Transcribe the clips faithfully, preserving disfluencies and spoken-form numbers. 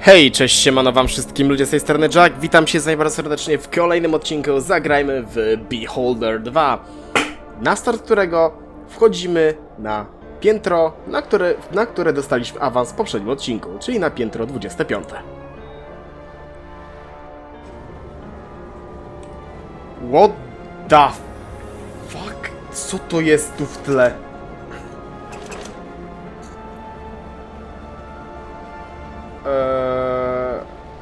Hej, cześć, siemano wam wszystkim, ludzie z tej strony Jack, witam się z bardzo serdecznie w kolejnym odcinku Zagrajmy w Beholder dwa, na start którego wchodzimy na piętro, na które, na które dostaliśmy awans w poprzednim odcinku, czyli na piętro dwudzieste piąte. What the fuck? Co to jest tu w tle? Eee...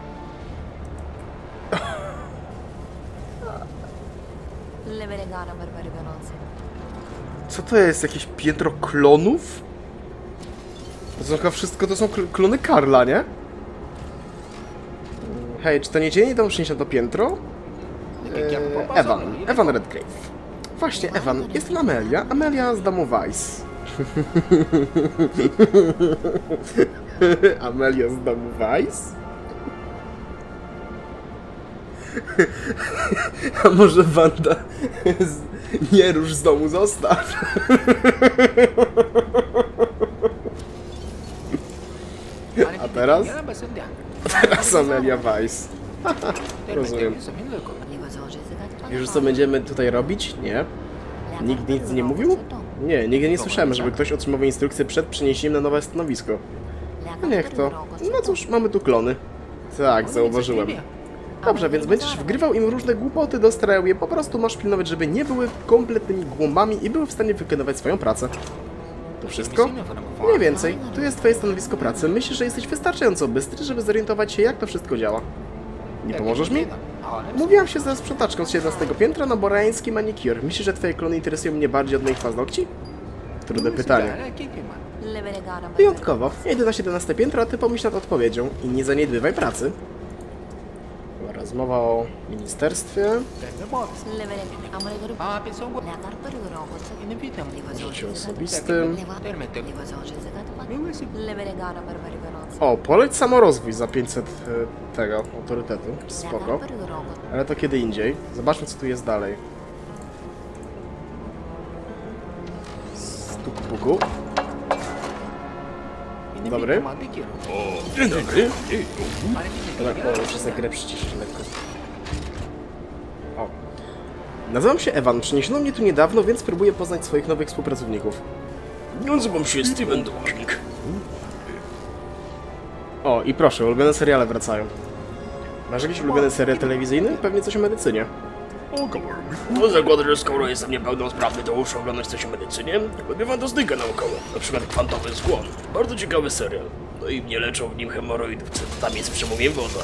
Co to jest? Jakieś piętro klonów? To są chyba wszystko, to są klony Karla, nie? Hej, czy to nie dzień to przyniesie to piętro? Eee, Evan, Evan Redgrave. Właśnie, Evan, jestem Amelia, Amelia z domu Vice. Amelia z domu Vice? A może Wanda z... nie rusz z domu, zostaw. A teraz? Teraz Amelia Vice. Rozumiem. Już co będziemy tutaj robić? Nie. Nikt nic nie mówił? Nie, nigdy nie słyszałem, żeby ktoś otrzymał instrukcję przed przeniesieniem na nowe stanowisko. No niech to. No cóż, mamy tu klony. Tak, zauważyłem. Dobrze, więc będziesz wgrywał im różne głupoty, dostrajał je, po prostu masz pilnować, żeby nie były kompletnymi głąbami i były w stanie wykonywać swoją pracę. To wszystko? Mniej więcej. Tu jest twoje stanowisko pracy. Myślisz, że jesteś wystarczająco bystry, żeby zorientować się, jak to wszystko działa. Nie pomożesz mi? Mówiłam się ze sprzątaczką z siedemnastego piętra na boreański manicure. Myślisz, że twoje klony interesują mnie bardziej od moich paznokci? Trudne pytanie. Wyjątkowo. Ja idę na siedemnaste piętro, a ty pomyśl nad odpowiedzią i nie zaniedbywaj pracy. Rozmowa o ministerstwie. Życiu osobistym. O, poleć samorozwój za pięćset tego autorytetu. Spoko. Ale to kiedy indziej. Zobaczmy, co tu jest dalej. Stuk puku. Dobry. Dzień dobry. Dobra, muszę sobie grę przyciszyć lekko. O. Nazywam się Evan. Przeniesiono mnie tu niedawno, więc próbuję poznać swoich nowych współpracowników. Nazywam się Steven Dłużnik. O, i proszę, ulubione seriale wracają. Masz jakiś ulubiony serial telewizyjny? Pewnie coś o medycynie. No zakładam, że skoro jestem niepełnosprawny, to muszę oglądać coś o medycynie. Lubię fantastykę naukową, na przykład Kwantowy Zgon. Bardzo ciekawy serial. No i nie leczą w nim hemoroidów, co tam jest przemówień woda.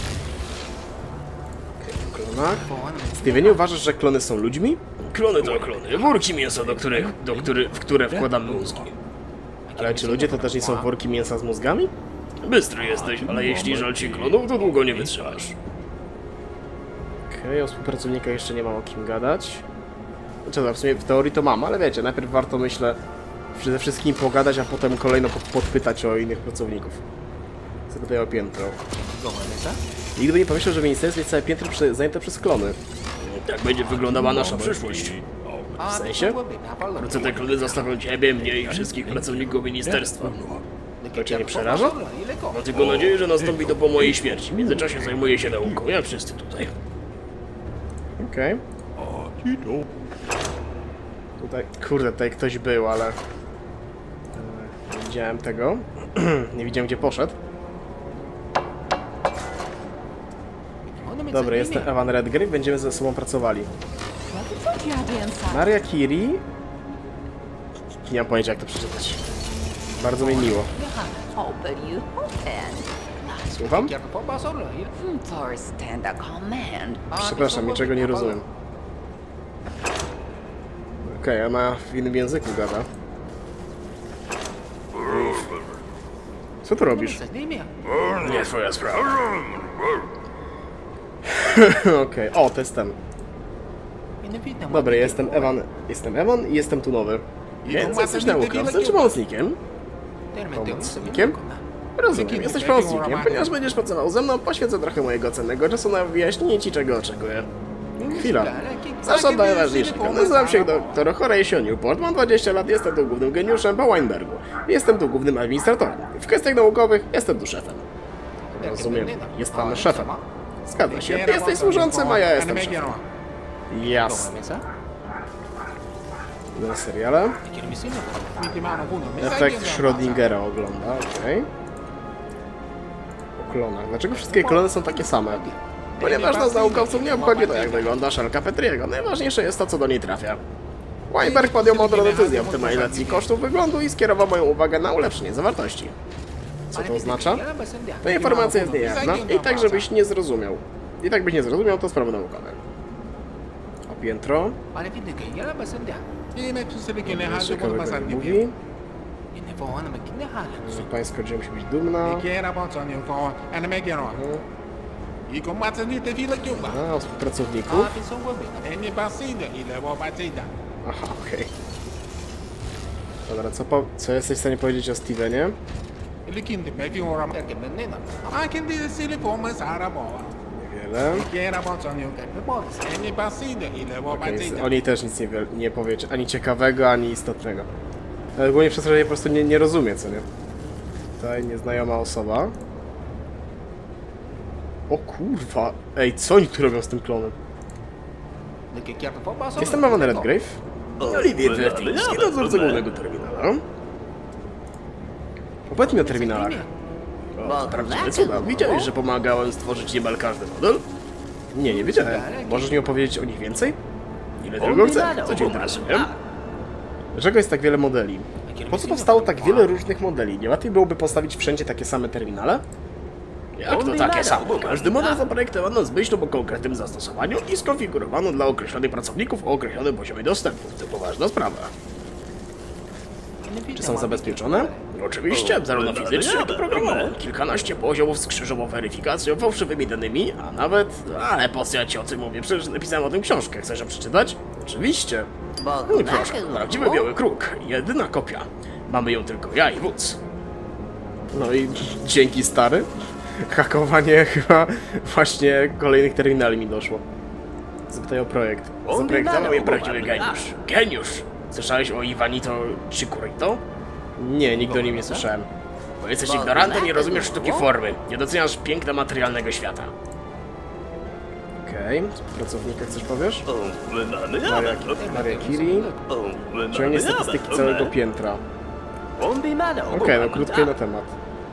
Okej, w klonach. Steven, nie uważasz, że klony są ludźmi? Klony to klony. Worki mięsa, do których, do który, w które wkładamy mózgi. Ale czy ludzie to też nie są worki mięsa z mózgami? Bystry jesteś, ale jeśli żal ci klonów, to długo nie wytrzymasz. Okej, okay, o współpracownikach jeszcze nie mam o kim gadać. Znaczy, w sumie w teorii to mam, ale wiecie, najpierw warto, myślę, ze wszystkimi pogadać, a potem kolejno podpytać o innych pracowników. Zapytaj o piętro. Nigdy by nie pomyślał, że w ministerstwie jest całe piętro zajęte przez klony. Tak będzie wyglądała nasza przyszłość. W sensie? Wkrótce te klony zostawią ciebie, mnie i wszystkich pracowników ministerstwa. To cię nie przeraża? Mam tylko nadzieję, że nastąpi to po mojej śmierci. W międzyczasie zajmuję się nauką, jak wszyscy tutaj. Okej. Okay. Tutaj, kurde, tutaj ktoś był, ale... Nie widziałem tego. Nie widziałem, gdzie poszedł. Dobra, jestem Evan Redgrave, będziemy ze sobą pracowali. Maria Curie... Nie mam pojęcia, jak to przeczytać. Bardzo mi miło. Słucham? Przepraszam, niczego nie rozumiem. Okej, okay, ona w innym języku gada. Co tu robisz? Nie twoja sprawa. Okej, okay. O, to jest ten. Dobra, jestem Evan, jestem Evan i jestem tu nowy. Więc jesteś naukowcem czy pomocnikiem? Pomocnikiem? Rozumiem, jesteś pomocnikiem, ponieważ będziesz pracował ze mną, poświęcę trochę mojego cennego czasu na wyjaśnienie ci, czego oczekuję. Chwila. Zacznę od najważniejszego. Nazywam się doktor Horatio Newport, mam dwadzieścia lat, jestem tu głównym geniuszem po Weinbergu. Jestem tu głównym administratorem. W kwestiach naukowych jestem tu szefem. Rozumiem. Jest pan szefem. Zgadza się. Ty jesteś służącym, a ja jestem szefem. Jasne. Na seriale. Efekt Schrödingera ogląda, okej. Okay. O klonach. Dlaczego wszystkie klony są takie same? Ponieważ nas naukowców nie obchodzi to, jak wygląda szelka Petriego. Najważniejsze jest to, co do niej trafia. Weinberg podjął mądrą decyzję optymalizacji kosztów wyglądu i skierował moją uwagę na ulepszenie zawartości. Co to oznacza? Ta informacja jest niejawna i tak, żebyś nie zrozumiał. I tak byś nie zrozumiał, to sprawy naukowe. A piętro? Ciekawego nie mówi. Pańska dzieła musi być dumna. A, o współpracowniku. Aha, okej. Okay. Dobra, co, po, co jesteś w stanie powiedzieć o Stevenie? Niewiele. Okay, o niej też nic nie, nie powie, ani ciekawego, ani istotnego. Ale głównie przez to, że je po prostu nie, nie rozumie, co nie? Tutaj nieznajoma osoba. O kurwa! Ej, co oni tu robią z tym klonem? Jestem Evan Redgrave. Olivier Vertiński, dozorca głównego terminala. Opowiedz mi o terminalach. O, prawdziwe cuda. Widziałeś, że pomagałem stworzyć niemal każdy model? Nie, nie wiedziałem. Możesz mi opowiedzieć o nich więcej? Ile tego chcę? Co cię interesuje? Dlaczego jest tak wiele modeli? Po co powstało tak wiele różnych modeli? Nie łatwiej byłoby postawić wszędzie takie same terminale? Jak to takie samo? Każdy model zaprojektowano z myślą o konkretnym zastosowaniu i skonfigurowano dla określonych pracowników o określonym poziomie dostępu. To poważna sprawa. Czy są zabezpieczone? Oczywiście, zarówno fizycznie, jak i programowo. Kilkanaście poziomów z krzyżową weryfikacją, fałszywymi danymi, a nawet... Ale po co ja ci o tym mówię? Przecież napisałem o tym książkę. Chcesz ją przeczytać? Oczywiście. No i proszę, prawdziwy biały kruk. Jedyna kopia. Mamy ją tylko ja i wódz. No i dzięki, stary. Hakowanie chyba właśnie kolejnych terminali mi doszło. Zapytaj o projekt. Zaprojektował je prawdziwy geniusz. Geniusz! Słyszałeś o Ivanito Chikurito? Nie, nigdy o nim nie słyszałem. Bo jesteś ignorantem, nie rozumiesz sztuki formy. Nie doceniasz piękna materialnego świata. Okej, okay. Pracownika coś powiesz? Maria, Maria Kiri. Ciągnie statystyki całego piętra. Okej, okay, no krótko na temat.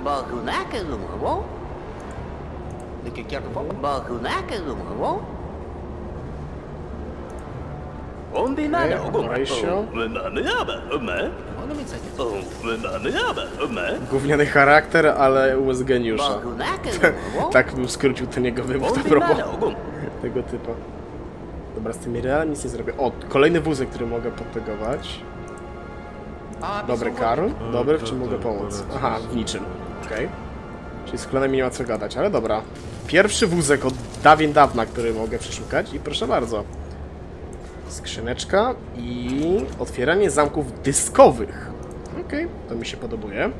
Gówniany charakter, ale łez geniusza. Tak bym skrócił ten jego wybór a propos tego typu. Dobra, z tymi realami nic nie zrobię. O, kolejny wózek, który mogę podtegować. Dobry Karl. Dobry, w czym mogę pomóc? Aha, w niczym. Okej. Okay. Czyli z klonami nie ma co gadać, ale dobra. Pierwszy wózek od dawien dawna, który mogę przeszukać i proszę bardzo. Skrzyneczka i otwieranie zamków dyskowych. Okej, okay, to mi się podobuje.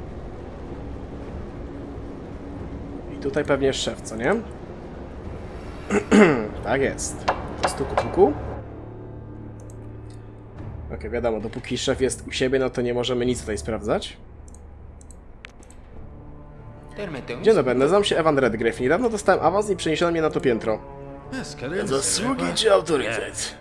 I tutaj pewnie jest szef, co nie? Tak jest. To stuku puku. Okej, okay, wiadomo, dopóki szef jest u siebie, no to nie możemy nic tutaj sprawdzać. Dzień dobry, nazywam się Evan Redgrave. Niedawno dostałem awans i przeniesiono mnie na to piętro. Zasługi czy autorytet?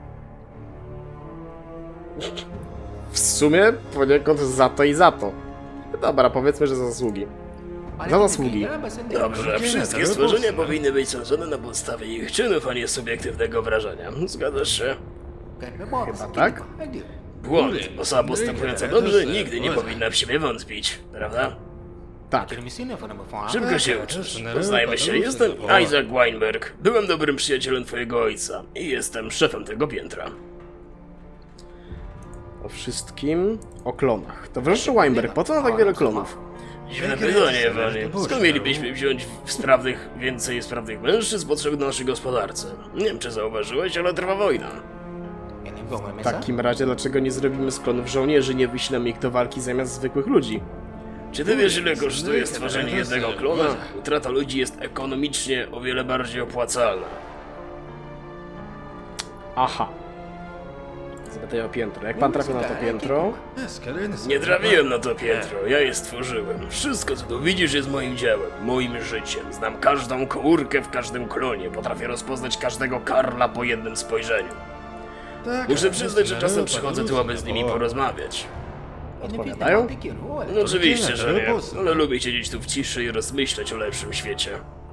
W sumie poniekąd za to i za to. Dobra, powiedzmy, że za zasługi. Za zasługi. Dobrze, wszystkie stworzenia powinny być sądzone na podstawie ich czynów, a nie subiektywnego wrażenia. Zgadzasz się? Chyba tak? Błąd. Osoba postępująca dobrze nigdy nie powinna w siebie wątpić, prawda? Tak. Szybko się uczysz. Poznajmy się. Jestem Isaac Weinberg. Byłem dobrym przyjacielem twojego ojca i jestem szefem tego piętra. O wszystkim o klonach. Towarzyszu Weinberg, po co na tak wiele klonów? Dziwne pytanie, Ewanie. Skąd mielibyśmy wziąć w sprawnych, więcej sprawnych mężczyzn potrzebnych naszej gospodarce? Nie wiem, czy zauważyłeś, ale trwa wojna. W takim razie, dlaczego nie zrobimy z klonów żołnierzy, nie wyślemy ich do walki zamiast zwykłych ludzi? Czy ty wiesz, ile kosztuje stworzenie jednego klona? Utrata ludzi jest ekonomicznie o wiele bardziej opłacalna. Aha. Zapytaj o piętro. Jak pan trafił na to piętro? Nie trafiłem na to piętro, ja je stworzyłem. Wszystko, co tu widzisz, jest moim dziełem, moim życiem. Znam każdą komórkę w każdym klonie, potrafię rozpoznać każdego Karla po jednym spojrzeniu. Muszę przyznać, że czasem przychodzę tu, aby z nimi porozmawiać. Odpowiadają? No oczywiście, że nie, ale lubię siedzieć tu w ciszy i rozmyślać o lepszym świecie.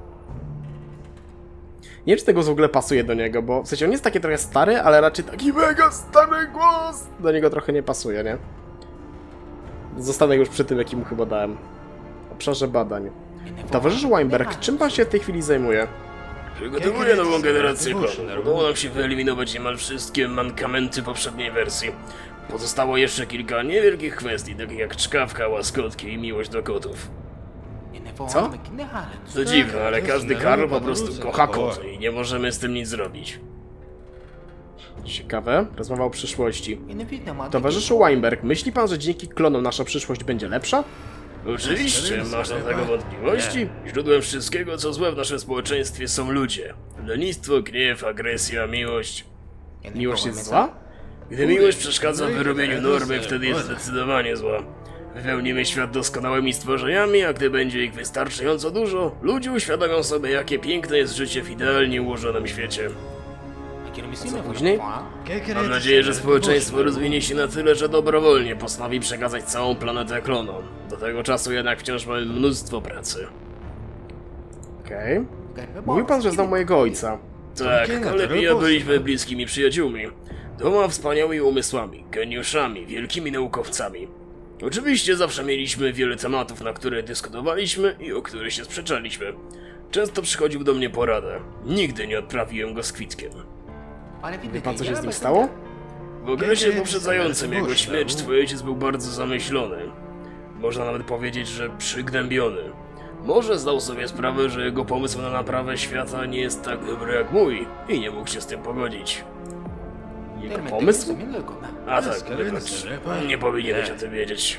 Nie wiem, czy tego w ogóle pasuje do niego, bo w sensie on jest taki trochę stary, ale raczej taki mega stary głos do niego trochę nie pasuje, nie? Zostanę już przy tym, jaki mu chyba dałem. W obszarze badań. Towarzysz Weinberg, czym pan się w tej chwili zajmuje? Przygotowuję nową generację klonów. Udało nam się wyeliminować niemal wszystkie mankamenty poprzedniej wersji. Pozostało jeszcze kilka niewielkich kwestii, takich jak czkawka, łaskotki i miłość do kotów. Co? To dziwne, ale każdy Karl po prostu kocha koty i nie możemy z tym nic zrobić. Ciekawe. Rozmowa o przyszłości. Towarzyszu Weinberg, myśli pan, że dzięki klonom nasza przyszłość będzie lepsza? Oczywiście, masz do tego wątpliwości? Źródłem wszystkiego, co złe w naszym społeczeństwie są ludzie. Lenistwo, gniew, agresja, miłość. Miłość jest zła? Gdy miłość przeszkadza w wyrobieniu normy, wtedy jest zdecydowanie zła. Wypełnimy świat doskonałymi stworzeniami, a gdy będzie ich wystarczająco dużo, ludzie uświadomią sobie, jakie piękne jest życie w idealnie ułożonym świecie. Co później? Mam nadzieję, że społeczeństwo rozwinie się na tyle, że dobrowolnie postanowi przekazać całą planetę klonom. Do tego czasu jednak wciąż mamy mnóstwo pracy. Okej. Okay. Mówił pan, że znał mojego ojca. Tak, ale ja byliśmy bliskimi przyjaciółmi. Dwoma wspaniałymi umysłami, geniuszami, wielkimi naukowcami. Oczywiście zawsze mieliśmy wiele tematów, na które dyskutowaliśmy i o które się sprzeczaliśmy. Często przychodził do mnie po radę. Nigdy nie odprawiłem go z kwitkiem. Wie pan, co się z nim stało? W okresie poprzedzającym jego śmierć twój ojciec był bardzo zamyślony. Można nawet powiedzieć, że przygnębiony. Może zdał sobie sprawę, że jego pomysł na naprawę świata nie jest tak dobry jak mój i nie mógł się z tym pogodzić. Jego pomysł? A tak, wybacz. Nie powinieneś o tym wiedzieć.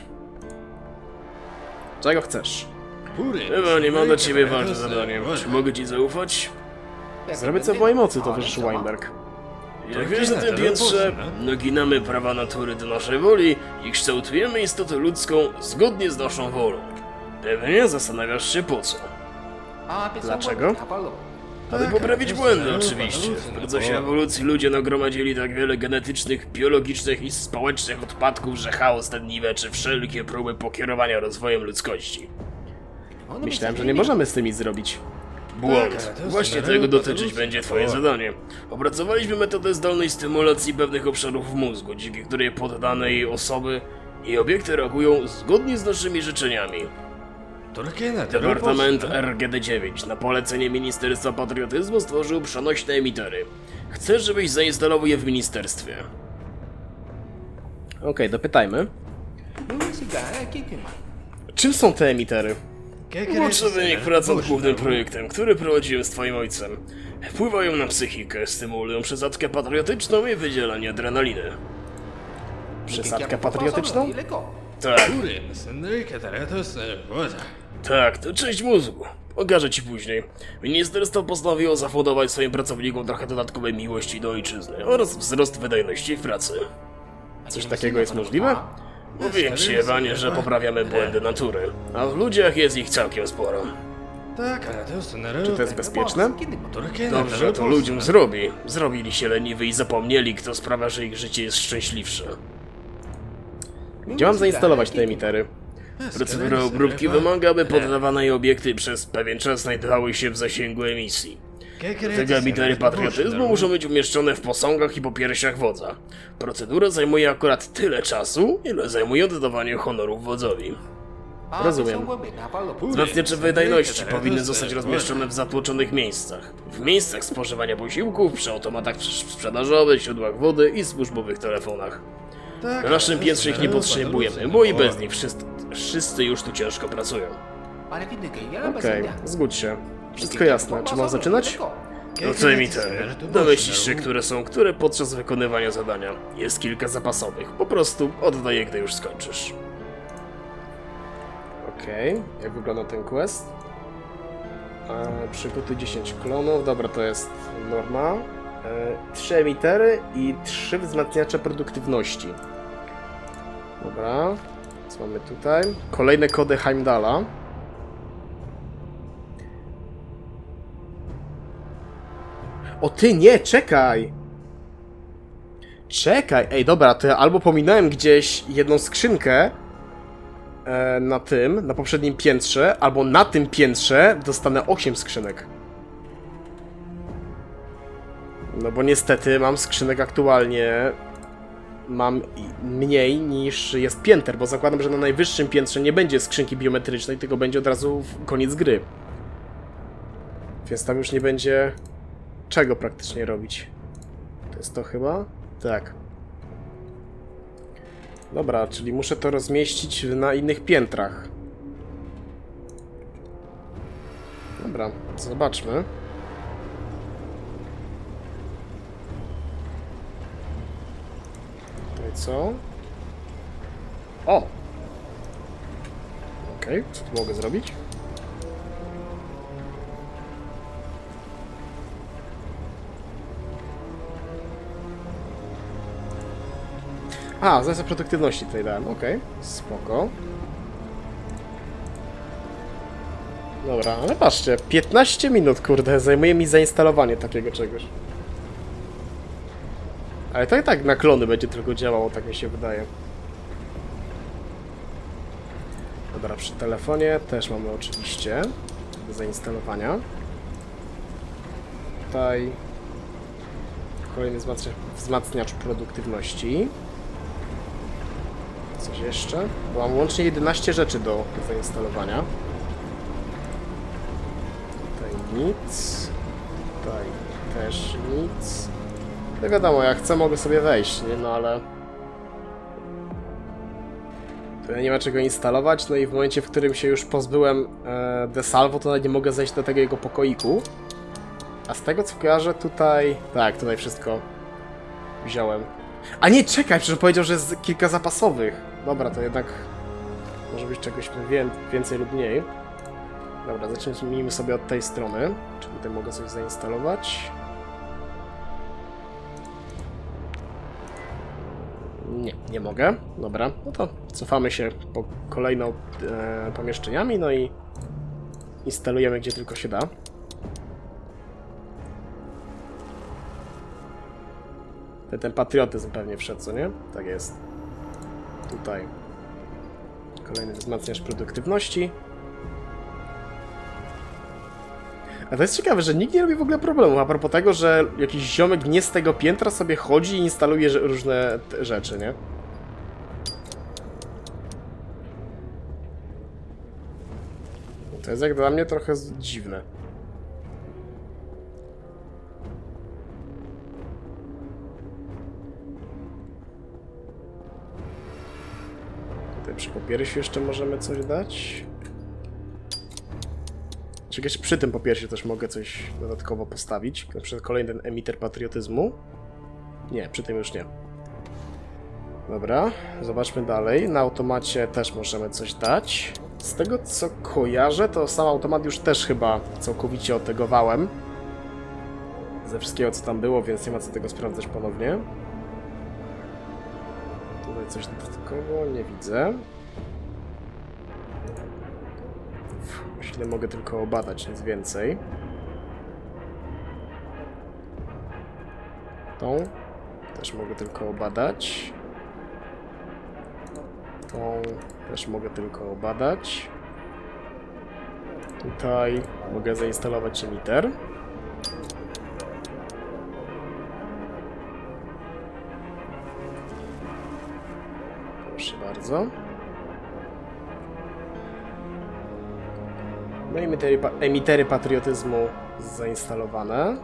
Czego chcesz? Chyba nie mam dla ciebie ważne zadanie. Czy mogę ci zaufać? Zrobię co w mojej mocy, towarzyszu Weinberg. Jak wiesz na tym piętrze, naginamy prawa natury do naszej woli i kształtujemy istotę ludzką zgodnie z naszą wolą. Pewnie zastanawiasz się po co. Dlaczego? Aby poprawić błędy oczywiście. W procesie ewolucji ludzie nagromadzili tak wiele genetycznych, biologicznych i społecznych odpadków, że chaos ten niweczy wszelkie próby pokierowania rozwojem ludzkości. Myślałem, że nie możemy z tym nic zrobić. Błąd. Właśnie tego dotyczyć będzie twoje zadanie. Opracowaliśmy metodę zdolnej stymulacji pewnych obszarów w mózgu, dzięki której poddane jej osoby i obiekty reagują zgodnie z naszymi życzeniami. Departament R G D dziewięć na polecenie Ministerstwa Patriotyzmu stworzył przenośne emitery. Chcę, żebyś zainstalował je w ministerstwie. Okej, okay, dopytajmy. Czym są te emitery? Młodszy wynik prac nad głównym projektem, który prowadziłem z twoim ojcem. Wpływają na psychikę, stymulują przesadkę patriotyczną i wydzielanie adrenaliny. Przesadkę patriotyczną? Tak. Tak, to część mózgu. Pokażę ci później. Ministerstwo postanowiło zafundować swoim pracownikom trochę dodatkowej miłości do ojczyzny oraz wzrost wydajności w pracy. Coś takiego jest możliwe? Mówiłem ci, Ewanie, że poprawiamy błędy natury, a w ludziach jest ich całkiem sporo. Czy to jest bezpieczne? Dobrze to ludziom zrobi. Zrobili się leniwi i zapomnieli, kto sprawia, że ich życie jest szczęśliwsze. Gdzie mam zainstalować te emitery? Procedura obróbki wymaga, aby poddawane jej obiekty przez pewien czas znajdowały się w zasięgu emisji. Tego emitery patriotyzmu muszą być umieszczone w posągach i po piersiach wodza. Procedura zajmuje akurat tyle czasu, ile zajmuje oddawanie honorów wodzowi. Rozumiem. Wzmacniacze wydajności powinny zostać rozmieszczone w zatłoczonych miejscach. W miejscach spożywania posiłków, przy automatach sprzedażowych, źródłach wody i służbowych telefonach. Na naszym piętrze ich nie potrzebujemy, bo i bez nich wszyscy, wszyscy już tu ciężko pracują. Okej, okay, zgódź się. Wszystko jasne. Czy mam zaczynać? No co emitery? Domyślisz się, które są które podczas wykonywania zadania. Jest kilka zapasowych. Po prostu oddaj je, gdy już skończysz. Okej, okay. Jak wygląda ten quest? E, przygotuj dziesięć klonów. Dobra, to jest norma. trzy emitery i trzy wzmacniacze produktywności. Dobra. Co mamy tutaj? Kolejne kody Heimdalla. O ty, nie, czekaj! Czekaj, ej, dobra, to ja albo pominąłem gdzieś jedną skrzynkę e, na tym, na poprzednim piętrze, albo na tym piętrze dostanę osiem skrzynek. No bo niestety mam skrzynek aktualnie, mam mniej niż jest pięter, bo zakładam, że na najwyższym piętrze nie będzie skrzynki biometrycznej, tylko będzie od razu koniec gry. Więc tam już nie będzie czego praktycznie robić. To jest to chyba? Tak. Dobra, czyli muszę to rozmieścić na innych piętrach. Dobra, zobaczmy. No i co? O! Okej, okay, co tu mogę zrobić? A, zasad produktywności tutaj dałem, okej, okay. Spoko. Dobra, ale patrzcie, piętnaście minut, kurde, zajmuje mi zainstalowanie takiego czegoś. Ale to i tak na klony będzie tylko działało, tak mi się wydaje. Dobra, przy telefonie też mamy oczywiście do zainstalowania. Tutaj kolejny wzmacniacz, wzmacniacz produktywności. Coś jeszcze? Bo mam łącznie jedenaście rzeczy do zainstalowania. Tutaj nic. Tutaj też nic. No wiadomo, jak chcę, mogę sobie wejść, nie? No ale... tutaj nie ma czego instalować, no i w momencie, w którym się już pozbyłem e, DeSalvo, to nawet nie mogę zejść do tego jego pokoiku. A z tego, co kojarzę, tutaj... tak, tutaj wszystko wziąłem. A nie, czekaj, przecież powiedział, że jest kilka zapasowych. Dobra, to jednak może być czegoś więcej lub mniej. Dobra, zacznijmy sobie od tej strony. Czy tutaj mogę coś zainstalować? Nie, nie mogę. Dobra, no to cofamy się po kolejną e, pomieszczeniami, no i instalujemy gdzie tylko się da. Ten patriotyzm pewnie wszedł, co nie? Tak jest. Tutaj. Kolejny wzmacniacz produktywności. A to jest ciekawe, że nikt nie robi w ogóle problemu a propos tego, że jakiś ziomek nie z tego piętra sobie chodzi i instaluje różne rzeczy, nie? To jest jak dla mnie trochę dziwne. Tutaj przy popiersiu jeszcze możemy coś dać. Ciekawe, czy przy tym popiersiu też mogę coś dodatkowo postawić. Na przykład kolejny ten emiter patriotyzmu. Nie, przy tym już nie. Dobra, zobaczmy dalej. Na automacie też możemy coś dać. Z tego co kojarzę, to sam automat już też chyba całkowicie otegowałem. Ze wszystkiego co tam było, więc nie ma co tego sprawdzać ponownie. Tutaj coś dodatkowo nie widzę. Ile mogę tylko obadać, nic więcej. Tą też mogę tylko obadać. Tą też mogę tylko obadać. Tutaj mogę zainstalować emiter. Proszę bardzo. No i emitery, emitery patriotyzmu zainstalowane.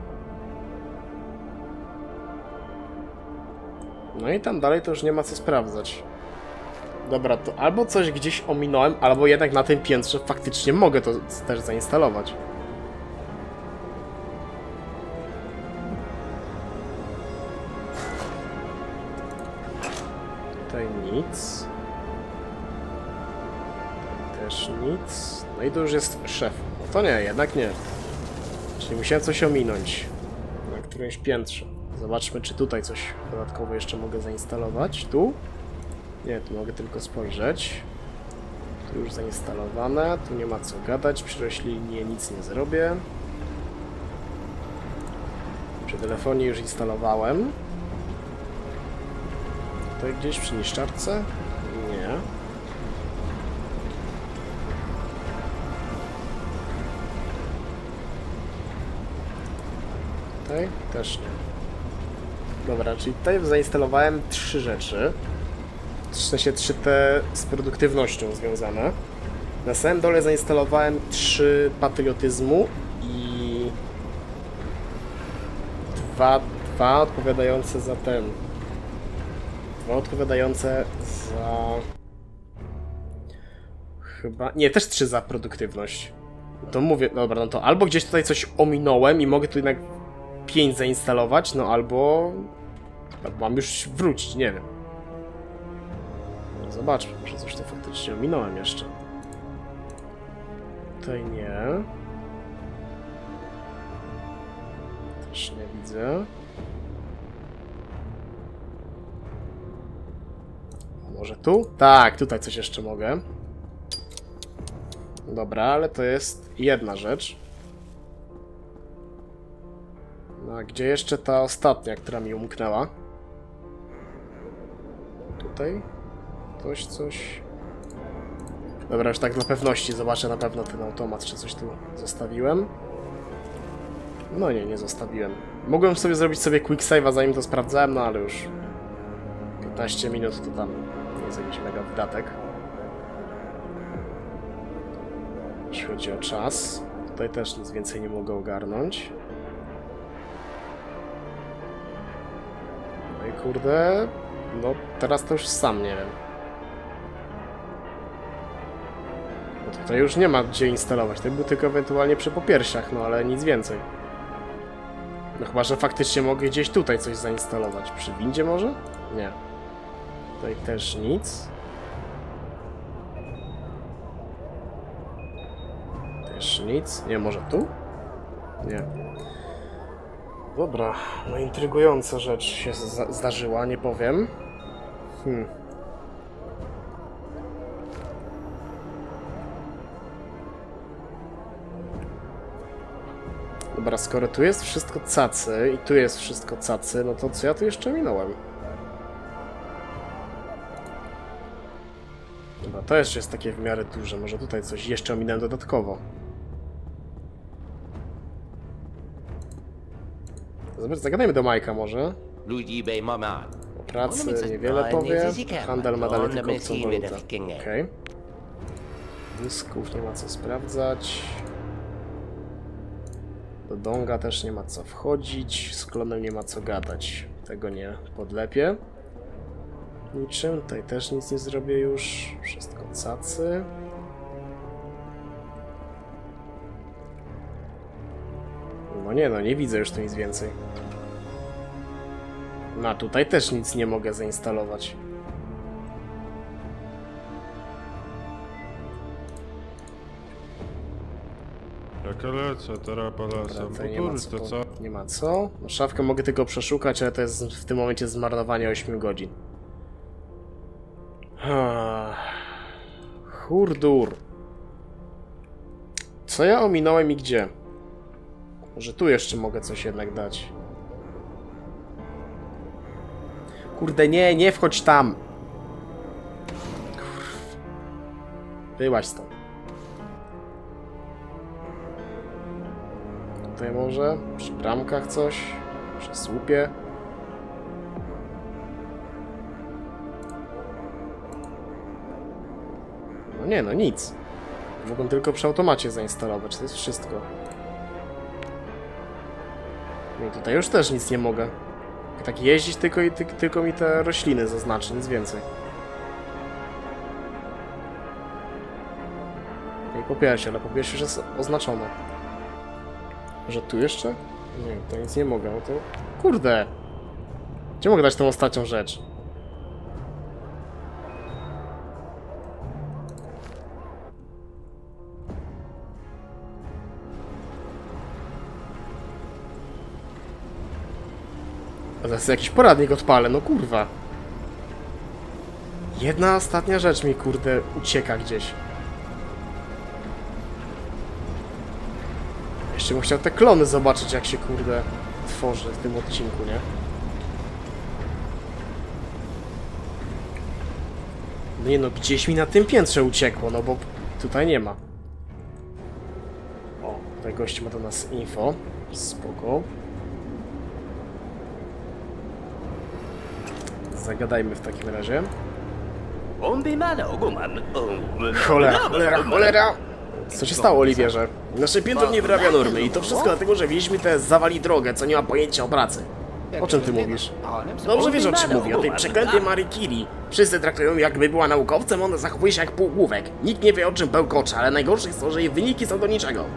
No i tam dalej to już nie ma co sprawdzać. Dobra, to albo coś gdzieś ominąłem, albo jednak na tym piętrze faktycznie mogę to też zainstalować. Tutaj nic. Tutaj też nic. No i to już jest szef. No to nie, jednak nie. Czyli musiałem coś ominąć. którymś piętrze. Zobaczmy, czy tutaj coś dodatkowo jeszcze mogę zainstalować. Tu? Nie, tu mogę tylko spojrzeć. Tu już zainstalowane, tu nie ma co gadać, przy roślinie nic nie zrobię. Przy telefonie już instalowałem. Tutaj gdzieś przy niszczarce? Nie. Tutaj? Też nie. Dobra, czyli tutaj zainstalowałem trzy rzeczy. W sensie trzy te z produktywnością związane. Na samym dole zainstalowałem trzy patriotyzmu i dwa, dwa odpowiadające za ten. Dwa odpowiadające za... Chyba... Nie, też trzy za produktywność. To mówię, dobra, no to albo gdzieś tutaj coś ominąłem i mogę tu jednak pięć zainstalować, no albo... albo mam już wrócić, nie wiem. No zobaczmy, może coś to faktycznie ominąłem jeszcze. Tutaj nie. Też nie widzę. Może tu? Tak, tutaj coś jeszcze mogę. Dobra, ale to jest jedna rzecz. No a gdzie jeszcze ta ostatnia, która mi umknęła? Tutaj? Coś, coś... Dobra, już tak dla pewności zobaczę na pewno ten automat, czy coś tu zostawiłem. No nie, nie zostawiłem. Mogłem sobie zrobić sobie quick save'a zanim to sprawdzałem, no ale już piętnaście minut to tam nie jest jakiś mega wydatek. Jeśli chodzi o czas. Tutaj też nic więcej nie mogę ogarnąć. No i kurde... No teraz to już sam nie wiem. No tutaj już nie ma gdzie instalować. To był tylko ewentualnie przy popiersiach, no ale nic więcej. No chyba, że faktycznie mogę gdzieś tutaj coś zainstalować. Przy windzie może? Nie. Tutaj też nic. Też nic. Nie, może tu? Nie. Dobra, no intrygująca rzecz się zdarzyła, nie powiem. Hmm. Dobra, skoro tu jest wszystko cacy i tu jest wszystko cacy, no to co ja tu jeszcze minąłem? Dobra, to jeszcze jest takie w miarę duże, może tutaj coś jeszcze ominąłem dodatkowo. Zobacz, zagadajmy do Majka może. O pracy niewiele powie. Handel ma dalej tylko obcą walutę. Okej. Okay. Dysków nie ma co sprawdzać. Do Donga też nie ma co wchodzić. Z klonem nie ma co gadać. Tego nie podlepię. Niczym. Tutaj też nic nie zrobię już. Wszystko cacy. No nie no, nie widzę już tu nic więcej. No a tutaj też nic nie mogę zainstalować. Jak lecę, teraz polecam. Nie ma co, to co? Nie ma co. No, szafkę mogę tylko przeszukać, ale to jest w tym momencie zmarnowanie ośmiu godzin. Hurdur. Co ja ominąłem i gdzie? Może tu jeszcze mogę coś jednak dać. Kurde, nie, nie wchodź tam. Kurw. Wyłaź stąd. Tutaj może? Przy bramkach coś? Przy słupie? No nie, no nic. Mogłem tylko przy automacie zainstalować, to jest wszystko. No i tutaj już też nic nie mogę. Tak jeździć tylko i ty, tylko mi te rośliny zaznaczy, nic więcej. I po pierwsze, ale po pierwsze już jest oznaczone. Że tu jeszcze? Nie, to nic nie mogę, no to... Kurde! Gdzie mogę dać tą ostatnią rzecz? A zaraz jakiś poradnik odpalę, no kurwa. Jedna ostatnia rzecz mi, kurde, ucieka gdzieś. Jeszcze bym chciał te klony zobaczyć, jak się, kurde, tworzy w tym odcinku, nie? No nie no, gdzieś mi na tym piętrze uciekło, no bo tutaj nie ma. O, tutaj gość ma do nas info. Spoko. Zagadajmy w takim razie. Cholera, cholera, cholera! Co się stało, Oliwierze? Nasze piętro nie wyrabia normy i to wszystko dlatego, że wieźmy te zawali drogę, co nie ma pojęcia o pracy. O czym ty mówisz? Dobrze wiesz, o czym mówię, o tej przeklętej Marii Curie. Wszyscy traktują ją, jakby była naukowcem, ona zachowuje się jak półgłówek. Nikt nie wie, o czym bełkocze, ale najgorsze jest to, że jej wyniki są do niczego.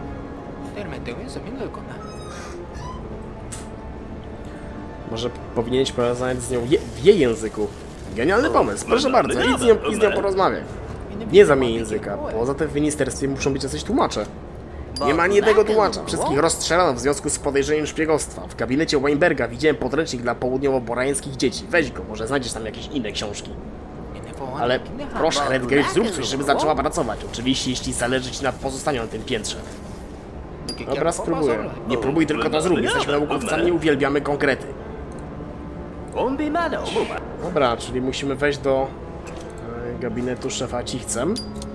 Może powinieneś porozmawiać z nią je, w jej języku. Genialny pomysł, proszę bardzo, idź z nią, idź z nią porozmawiaj. Nie zamień języka, poza tym w ministerstwie muszą być jacyś tłumacze. Nie ma ani jednego tłumacza. Wszystkich rozstrzelano w związku z podejrzeniem szpiegostwa. W gabinecie Weinberga widziałem podręcznik dla południowo-borańskich dzieci. Weź go, może znajdziesz tam jakieś inne książki. Ale proszę, Redgrave, zrób coś, żeby zaczęła pracować. Oczywiście, jeśli zależy ci na pozostaniu na tym piętrze. Dobra, spróbuję. Nie próbuj, tylko to zrób. Jesteśmy naukowcami i uwielbiamy konkrety. Dobra, czyli musimy wejść do e, gabinetu szefa Cichcem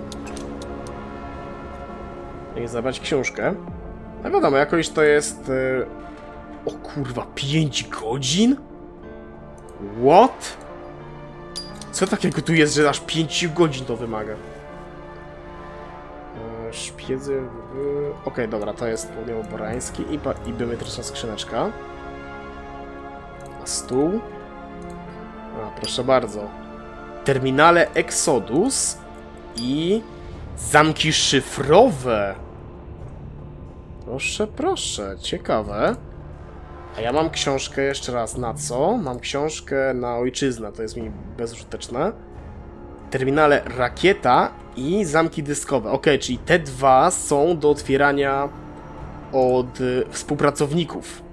i zabrać książkę. No wiadomo, jakoś to jest... E... O kurwa, pięć godzin? What? Co takiego tu jest, że aż pięć godzin to wymaga? E, szpiedzy... E... Okej, okay, dobra, to jest południowo-borański i, i biometryczna skrzyneczka. A stół? A, proszę bardzo. Terminale Exodus i zamki szyfrowe. Proszę, proszę, ciekawe. A ja mam książkę jeszcze raz na co? Mam książkę na ojczyznę, to jest mi bezużyteczne. Terminale Rakieta i zamki dyskowe. Ok, czyli te dwa są do otwierania od y, współpracowników.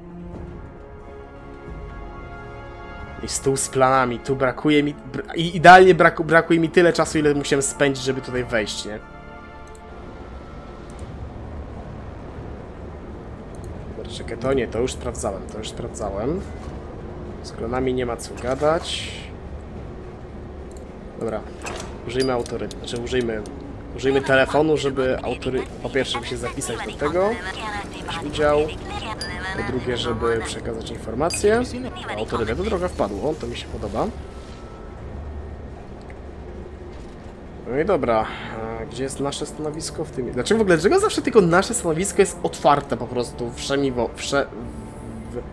I stół z planami, tu brakuje mi... Bra I idealnie braku, brakuje mi tyle czasu, ile musiałem spędzić, żeby tutaj wejść, nie? Dobra, czekaj, to nie, to już sprawdzałem, to już sprawdzałem. Z klonami nie ma co gadać. Dobra, użyjmy autory... Znaczy użyjmy... Użyjmy telefonu, żeby autory... Po pierwsze, żeby się zapisać do tego. Udział. Po drugie, żeby przekazać informacje. Autorytetu droga wpadło, to mi się podoba. No i dobra, a gdzie jest nasze stanowisko w tym... Dlaczego w ogóle, dlaczego zawsze tylko nasze stanowisko jest otwarte po prostu wszemi wo... Wsze... W...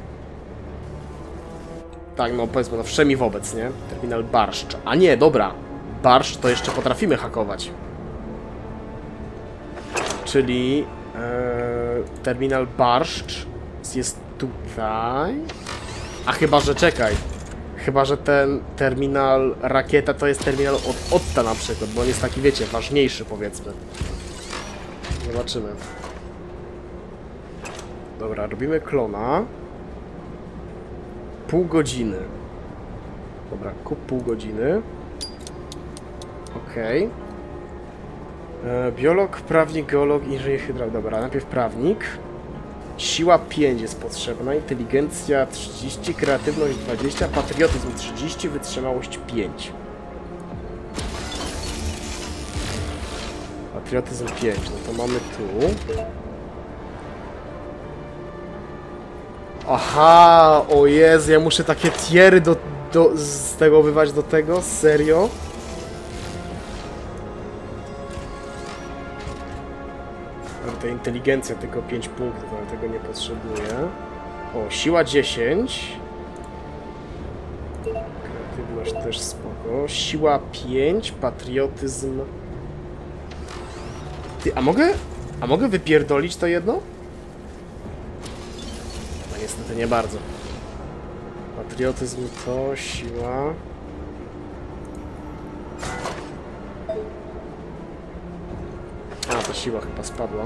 Tak, no powiedzmy, no wszemi wobec, nie? Terminal Barszcz. A nie, dobra. Barszcz to jeszcze potrafimy hakować. Czyli... E, terminal Barszcz jest tutaj. A chyba, że czekaj. Chyba, że ten terminal Rakieta to jest terminal od Otta na przykład, bo on jest taki, wiecie, ważniejszy, powiedzmy. Zobaczymy. Dobra, robimy klona. Pół godziny. Dobra, kup pół godziny. Okej. Okay. Biolog, prawnik, geolog, inżynier hydraulik. Dobra, najpierw prawnik. Siła pięć jest potrzebna, inteligencja trzydzieści, kreatywność dwadzieścia, patriotyzm trzydzieści, wytrzymałość pięć. Patriotyzm pięć, no to mamy tu. Aha, o Jezu, ja muszę takie tiery do, do, z tego wywać do tego? Serio? Ta inteligencja tylko pięć punktów, ale tego nie potrzebuję. O, siła dziesięć. Kreatywność też spoko. Siła pięć, patriotyzm... Ty, a mogę... A mogę wypierdolić to jedno? No niestety nie bardzo. Patriotyzm to, siła... A, ta siła chyba spadła.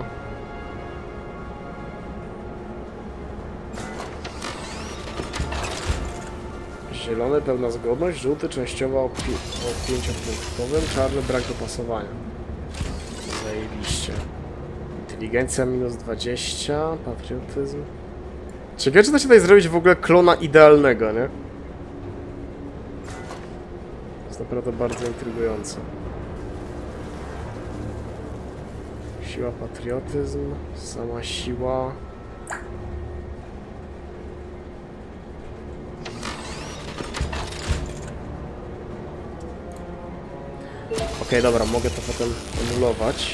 Zielony pełna zgodność, żółty częściowo o, pi o pięciopunktowym, czarny brak dopasowania. Zajebiście. Inteligencja minus dwadzieścia, patriotyzm. Ciekawe, czy da się tutaj zrobić w ogóle klona idealnego, nie? To jest naprawdę bardzo intrygujące. Siła, patriotyzm, sama siła. Okej, okay, dobra, mogę to potem anulować.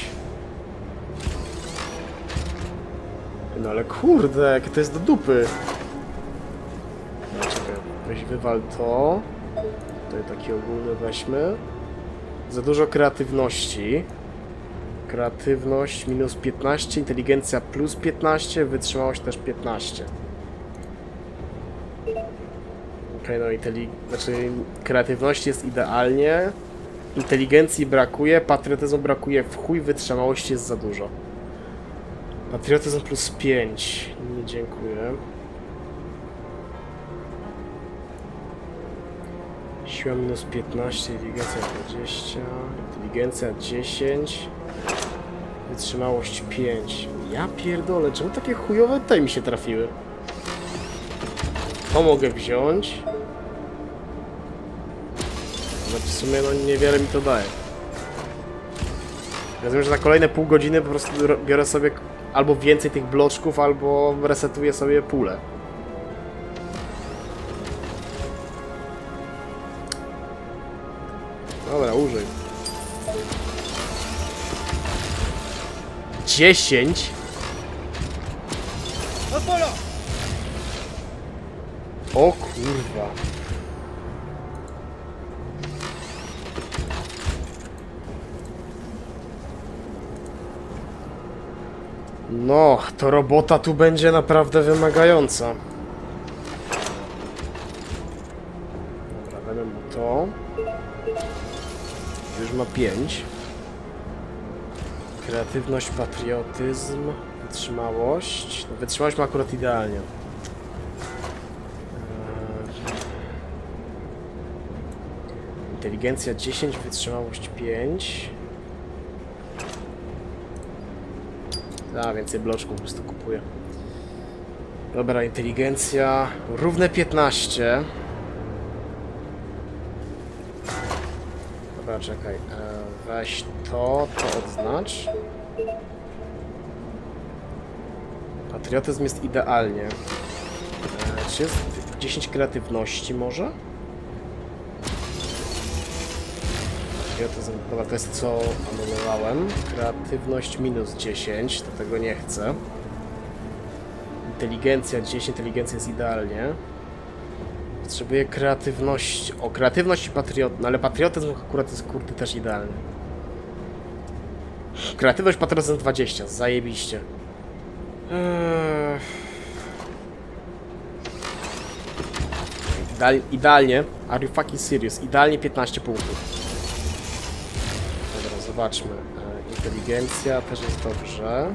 No ale kurde, jakie to jest do dupy. No, czekaj, weź wywal to. Tutaj taki ogólny weźmy. Za dużo kreatywności. Kreatywność minus piętnaście, inteligencja plus piętnaście, wytrzymałość też piętnaście. Okej, okay, no intelig... Znaczy kreatywności jest idealnie. Inteligencji brakuje, patriotyzmu brakuje w chuj, wytrzymałości jest za dużo. Patriotyzm plus pięć. Nie, dziękuję. Siła minus piętnaście, inteligencja dwadzieścia, inteligencja dziesięć, wytrzymałość pięć. Ja pierdolę, czemu takie chujowe te mi się trafiły? To mogę wziąć. Ale w sumie no niewiele mi to daje. Rozumiem, że na kolejne pół godziny po prostu biorę sobie albo więcej tych bloczków, albo resetuję sobie pulę. Dobra, użyj. dziesięć. O kurwa. No, to robota tu będzie naprawdę wymagająca. Dobra, damy mu to. Już ma pięć. Kreatywność, patriotyzm, wytrzymałość. No, wytrzymałość ma akurat idealnie. Inteligencja dziesięć, wytrzymałość pięć. A, więcej bloczków po prostu kupuję. Dobra, inteligencja równe piętnaście. Dobra, czekaj. E, weź to, to odznacz. Patriotyzm jest idealnie. E, czy jest dziesięć kreatywności może? Patriotyzm, dobra, to jest co anulowałem. Kreatywność minus dziesięć, to tego nie chcę. Inteligencja dziesięć, inteligencja jest idealnie. Potrzebuję kreatywność. O, kreatywność i patriotyzm, no ale patriotyzm akurat jest kurde też idealny. Kreatywność, patriotyzm dwadzieścia, zajebiście. Eee... Ideal, idealnie, are you fucking serious? Idealnie piętnaście punktów. Dobra, zobaczmy. Inteligencja też jest dobrze.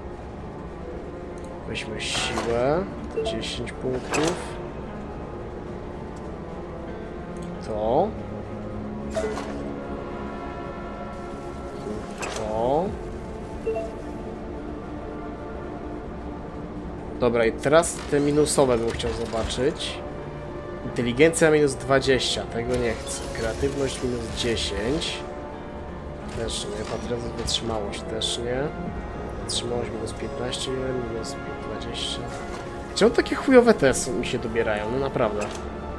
Weźmy siłę, to dziesięć punktów. To. To. Dobra, i teraz te minusowe bym chciał zobaczyć. Inteligencja minus dwadzieścia, tego nie chcę. Kreatywność minus dziesięć. Też nie. Patriotyzm, wytrzymałość też nie. Wytrzymałość minus piętnaście, minus dwadzieścia. Czemu takie chujowe te mi się dobierają? No naprawdę.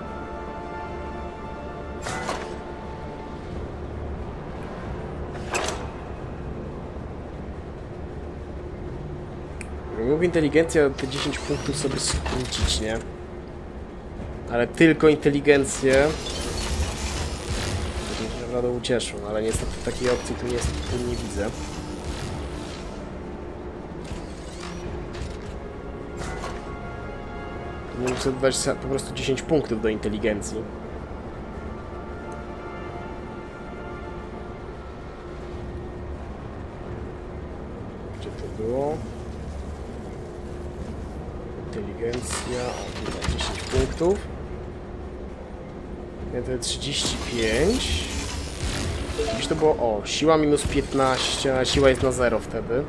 Mógł inteligencja te dziesięć punktów sobie skrócić, nie? Ale tylko inteligencję. To mnie naprawdę ucieszył, ale niestety takiej opcji tu nie, tu nie widzę. Mógł sobie dać po prostu dziesięć punktów do inteligencji. Gdzie to było? Inteligencja, o tutaj dziesięć punktów. Wtedy trzydzieści pięć. Gdzieś to było... O, siła minus piętnaście, a siła jest na zero wtedy.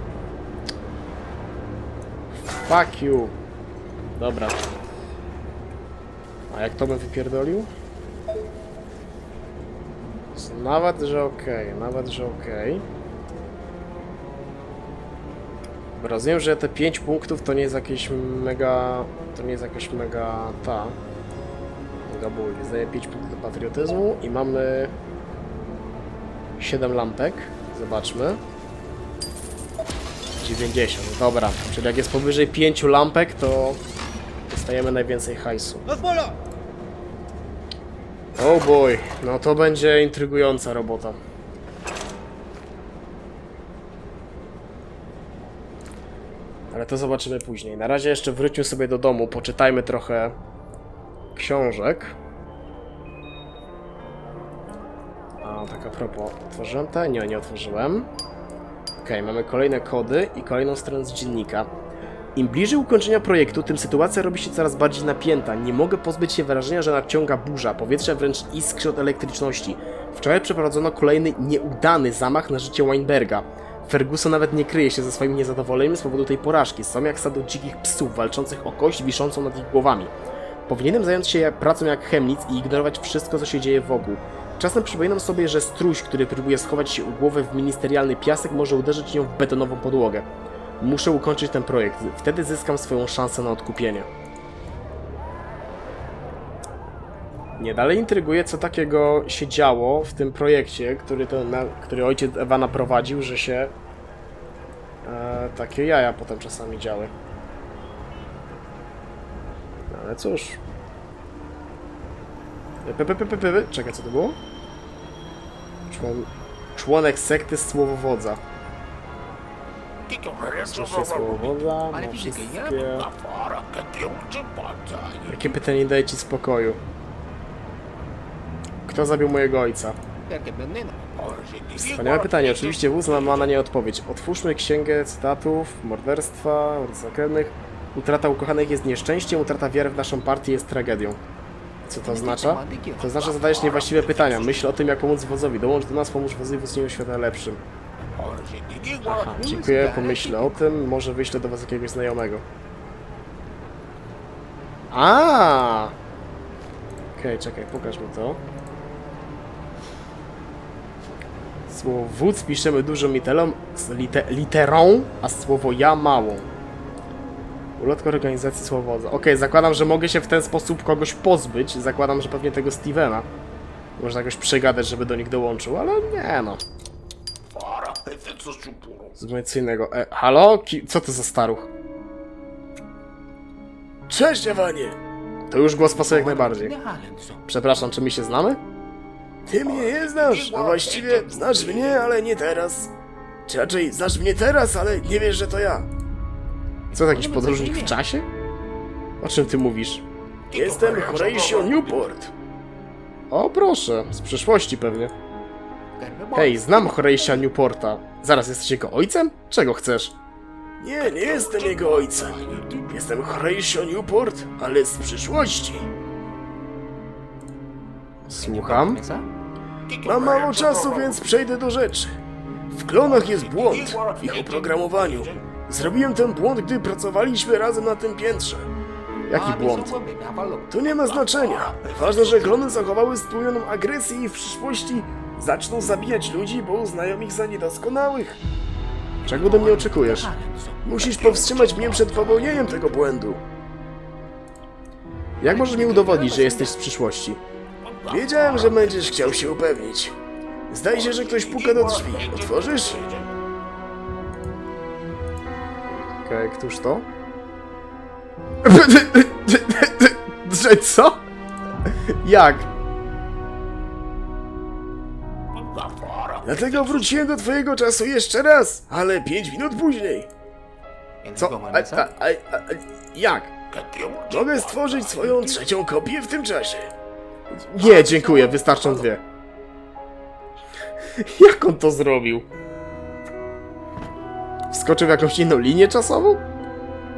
Fuck you. Dobra. A jak to bym wypierdolił? Nawet, że okej, okay, nawet, że okej. Okay. Rozumiem, że te pięć punktów to nie jest jakieś mega... To nie jest jakaś mega... ta... Mega ból. Zdaję pięć punktów do patriotyzmu i mamy... siedem lampek. Zobaczmy. dziewięćdziesiąt. Dobra, czyli jak jest powyżej pięciu lampek, to dostajemy najwięcej hajsu. Oh boy, no to będzie intrygująca robota. Ale to zobaczymy później. Na razie jeszcze wróćmy sobie do domu, poczytajmy trochę książek. A, tak a propos, otworzyłem te? Nie, nie otworzyłem. Okej, mamy kolejne kody i kolejną stronę z dziennika. Im bliżej ukończenia projektu, tym sytuacja robi się coraz bardziej napięta. Nie mogę pozbyć się wrażenia, że nadciąga burza. Powietrze wręcz iskrzy od elektryczności. Wczoraj przeprowadzono kolejny nieudany zamach na życie Weinberga. Ferguson nawet nie kryje się ze swoim niezadowoleniem z powodu tej porażki. Są jak stado dzikich psów walczących o kość wiszącą nad ich głowami. Powinienem zająć się pracą jak chemnic i ignorować wszystko, co się dzieje wokół. Czasem przypominam sobie, że struś, który próbuje schować się u głowy w ministerialny piasek, może uderzyć nią w betonową podłogę. Muszę ukończyć ten projekt, wtedy zyskam swoją szansę na odkupienie. Nie, dalej intryguje, co takiego się działo w tym projekcie, który, to, na, który ojciec Ewana prowadził, że się e, takie jaja potem czasami działy. Ale cóż. P, p, p, p, p. Czekaj, co to było? Człon... Członek sekty Słowowodza. Proszę Słowowodza, ma wszystkie... Jakie pytanie daje ci spokoju? Kto zabił mojego ojca? Wspaniałe pytanie. Oczywiście wóz ma na nie odpowiedź. Otwórzmy księgę cytatów, morderstwa, morderstw zakrętnych. Utrata ukochanych jest nieszczęściem, utrata wiary w naszą partię jest tragedią. Co to oznacza? To oznacza, że zadajesz niewłaściwe pytania. Myśl o tym, jak pomóc wozowi. Dołącz do nas, pomóż wozowi w uczynieniu świata lepszym. Aha, dziękuję, pomyślę o tym. Może wyślę do was jakiegoś znajomego. A! Okej, okay, czekaj, pokaż mi to. Słowo wódz piszemy dużą literą, liter, literą, a słowo ja małą. Ulotka organizacji Słowodza. Okej, okay, zakładam, że mogę się w ten sposób kogoś pozbyć. Zakładam, że pewnie tego Stevena. Można jakoś przegadać, żeby do nich dołączył, ale nie no. Zupełnie co innego. E, halo? Ki co to za staruch? Cześć, Ewanie! To już głos pasuje jak najbardziej. Przepraszam, czy my się znamy? Ty mnie nie znasz, a właściwie znasz mnie, ale nie teraz. Czy raczej znasz mnie teraz, ale nie wiesz, że to ja. Co, to jakiś podróżnik w czasie? O czym ty mówisz? Jestem Horatio Newport. O proszę, z przyszłości pewnie. Hej, znam Horatio Newporta. Zaraz, jesteś jego ojcem? Czego chcesz? Nie, nie jestem jego ojcem. Jestem Horatio Newport, ale z przyszłości. Słucham? Mam mało czasu, więc przejdę do rzeczy. W klonach jest błąd w ich oprogramowaniu. Zrobiłem ten błąd, gdy pracowaliśmy razem na tym piętrze. Jaki błąd? To nie ma znaczenia. Ważne, że klony zachowały stłumioną agresję i w przyszłości zaczną zabijać ludzi, bo uznają ich za niedoskonałych. Czego ode mnie oczekujesz? Musisz powstrzymać mnie przed popełnieniem tego błędu. Jak możesz mi udowodnić, że jesteś z przyszłości? Wiedziałem, że będziesz chciał się upewnić. Zdaje się, że ktoś puka do drzwi. Otworzysz? Okej, okay, któż to? Że co? Jak? Dlatego wróciłem do twojego czasu jeszcze raz, ale pięć minut później. Co? A, a, a, a, jak? Mogę stworzyć swoją trzecią kopię w tym czasie. Nie, dziękuję, wystarczą dwie. Jak on to zrobił? Wskoczył w jakąś inną linię czasową?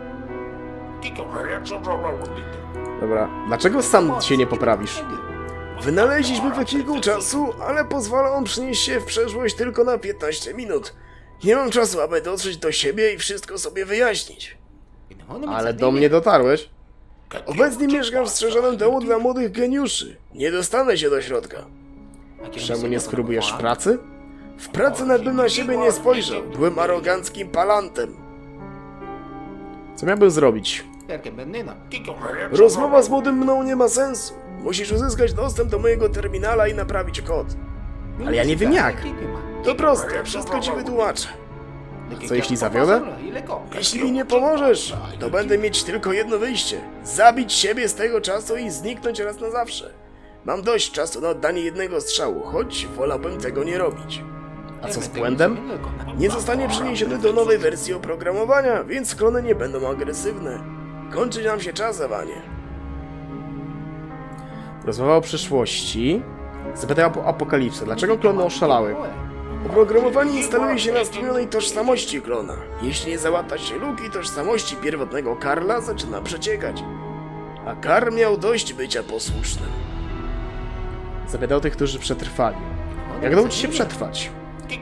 Dobra, dlaczego sam się nie poprawisz? Wynaleźliśmy wysiłku czasu, ale pozwala on przynieść się w przeszłość tylko na piętnaście minut. Nie mam czasu, aby dotrzeć do siebie i wszystko sobie wyjaśnić. Ale do mnie dotarłeś. Obecnie mieszkam w strzeżonym domu dla młodych geniuszy. Nie dostanę się do środka. Czemu nie spróbujesz pracy? W pracy nawet bym na siebie nie spojrzał. Byłem aroganckim palantem. Co miałbym zrobić? Rozmowa z młodym mną nie ma sensu. Musisz uzyskać dostęp do mojego terminala i naprawić kod. Ale ja nie wiem jak. To proste, wszystko ci wytłumaczę. Co jeśli zawiodę? Jeśli mi nie pomożesz, to będę mieć tylko jedno wyjście. Zabić siebie z tego czasu i zniknąć raz na zawsze. Mam dość czasu na oddanie jednego strzału, choć wolałbym tego nie robić. A co z błędem? Nie zostanie przeniesiony do nowej wersji oprogramowania, więc klony nie będą agresywne. Kończy nam się czas, Ewanie. Rozmowa o przyszłości. Zapytaj o apokalipsę. Dlaczego klony oszalały? Oprogramowanie instaluje się na stłumionej tożsamości klona. Jeśli nie załata się luki tożsamości pierwotnego Karla, zaczyna przeciekać. A Karl miał dość bycia posłusznym. Zapytaj o tych, którzy przetrwali. Jak udało ci się przetrwać?